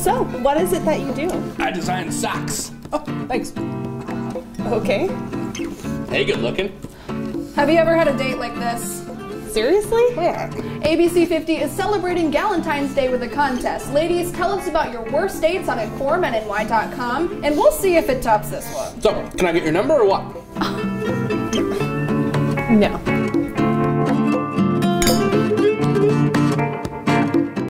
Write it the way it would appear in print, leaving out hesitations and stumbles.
So, what is it that you do? I design socks. Oh, thanks. Okay. Hey, good looking. Have you ever had a date like this? Seriously? ABC 50 is celebrating Gal-entines Day with a contest. Ladies, tell us about your worst dates on informandny.com, and we'll see if it tops this one. So, can I get your number or what? No.